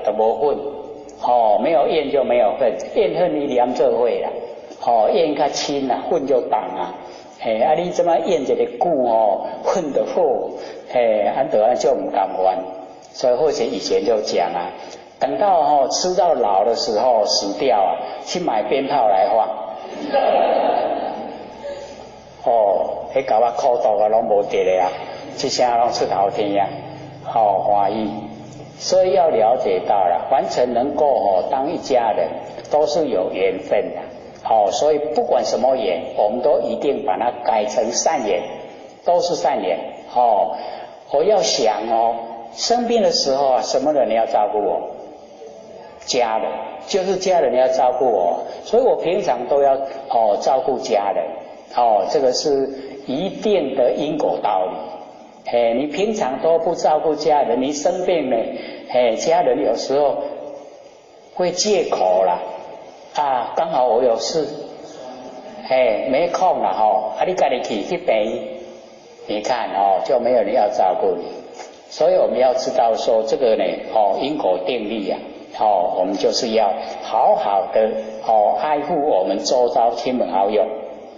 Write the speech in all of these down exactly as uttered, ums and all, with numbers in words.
都无恨，哦，没有怨就没有恨，怨恨你连做伙啦，哦，怨较亲啦，恨就重啊。嘿，啊，你怎么怨一个久哦，恨得好，嘿，安得安就唔甘愿。所以或者以前就讲啊，等到哦吃到老的时候死掉啊，去买鞭炮来放。哦，迄搞我苦毒啊，拢无得的啊，这声拢出头天啊，好、哦、欢喜。所以要了解到了，凡尘能够哦当一家人，都是有缘分的。哦，所以不管什么缘，我们都一定把它改成善缘，都是善缘。哦，我要想哦，生病的时候啊，什么人要照顾我？家人，就是家人要照顾我，所以我平常都要哦照顾家人。哦，这个是一定的因果道理。哎，你平常都不照顾家人，你生病呢，哎，家人有时候会借口啦。啊，刚好我有事，哎，没空了哈，啊，你自己去去陪，你看哦，就没有人要照顾你，所以我们要知道说这个呢，哦，因果定律呀、啊，哦，我们就是要好好的哦爱护我们周遭亲朋好友。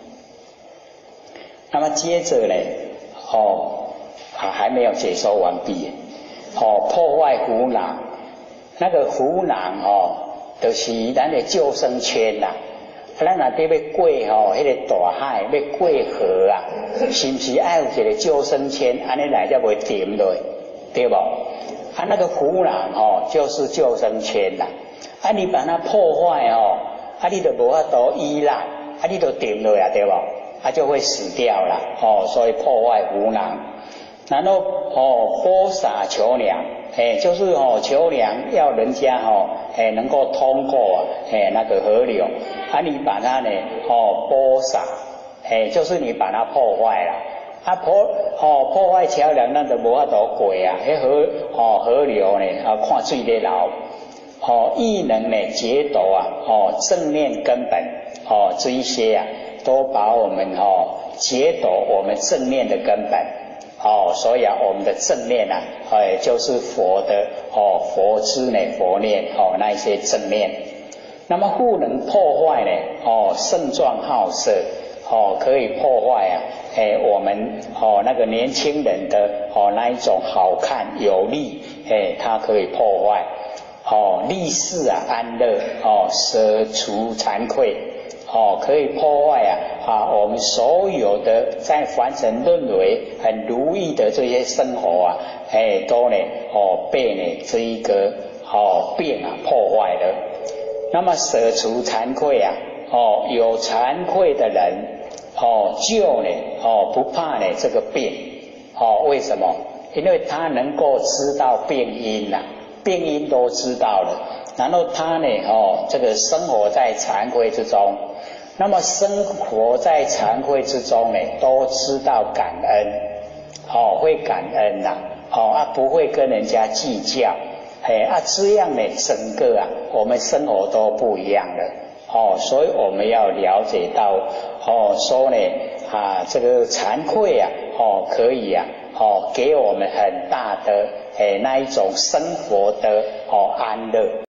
那么接着呢，哦，啊还没有解说完毕，哦，破坏湖囊，那个湖囊哦。就是咱的救生圈啦、啊，咱若得要过吼，迄、那个大海要过河啊，是不是爱有一个救生圈，安尼来才袂沉落，对不？啊，那个湖囊吼就是救生圈啦，啊，你把它破坏哦，啊，你就无法度依赖，啊，你就沉落啊，对不？啊，就会死掉了哦，所以破坏湖囊。然后哦，泼洒桥梁，哎，就是哦，桥梁要人家哦，哎，能够通过啊，哎，那个河流，啊，你把它呢，哦，泼洒，哎，就是你把它破坏了，啊，破哦，破坏桥梁，那就无法度过啊，迄河哦，河流呢，啊，看水在流，哦，亦能呢解斗啊，哦，正念根本，哦，这一些啊，都把我们哦解斗我们正念的根本。哦，所以啊，我们的正念啊，哎，就是佛的哦，佛知呢，佛念哦，那一些正念。那么不能破坏呢，哦，盛壮好色，哦，可以破坏啊，哎，我们哦那个年轻人的哦那一种好看有力，哎，它可以破坏。哦，利世啊，安乐哦，舍除惭愧。哦，可以破坏啊啊！我们所有的在凡尘认为很如意的这些生活啊，哎，都呢哦被呢这一个哦病啊破坏了。那么舍除惭愧啊，哦有惭愧的人哦就呢哦不怕呢这个病哦，为什么？因为他能够知道病因呐、啊，病因都知道了，然后他呢哦这个生活在惭愧之中。那么生活在惭愧之中呢，都知道感恩，哦，会感恩呐、啊，哦啊，不会跟人家计较，哎啊，这样呢，整个啊，我们生活都不一样了，哦，所以我们要了解到，哦，说呢啊，这个惭愧啊，哦，可以啊，哦，给我们很大的哎那一种生活的哦安乐。